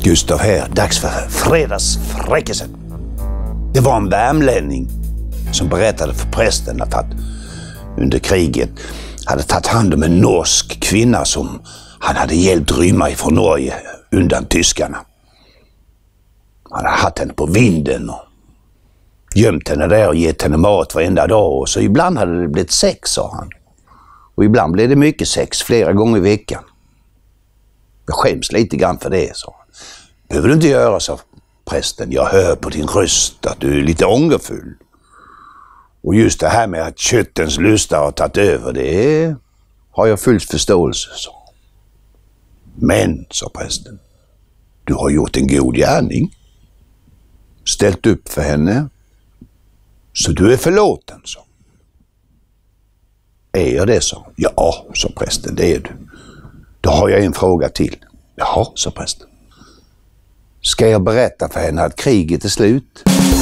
Gustav här, dags för fredagsfräckelsen. Det var en värmlänning som berättade för prästen att under kriget hade tagit hand om en norsk kvinna som han hade hjälpt rymma ifrån Norge undan tyskarna. Han hade haft henne på vinden och gömt henne där och gett henne mat varenda dag. Och så ibland hade det blivit sex, sa han. Och ibland blev det mycket sex, flera gånger i veckan. Jag skäms lite grann för det, sa han. Behöver du inte göra, sa prästen. Jag hör på din röst att du är lite ångerfull. Och just det här med att köttens lustar har tagit över, det har jag full förståelse, sa. Men, sa prästen, du har gjort en god gärning. Ställt upp för henne. Så du är förlåten, sa. Är jag det, sa? Ja, sa prästen, det är du. Då har jag en fråga till. Jaha, sa prästen. Ska jag berätta för henne att kriget är slut?